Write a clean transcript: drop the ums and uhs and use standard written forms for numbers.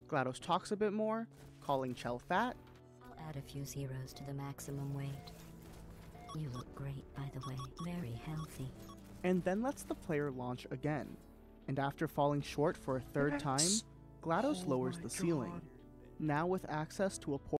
GLaDOS talks a bit more, calling Chell fat. I'll add a few zeros to the maximum weight. You look great, by the way. Very healthy. And then lets the player launch again. And after falling short for a third time, GLaDOS lowers the ceiling, now with access to a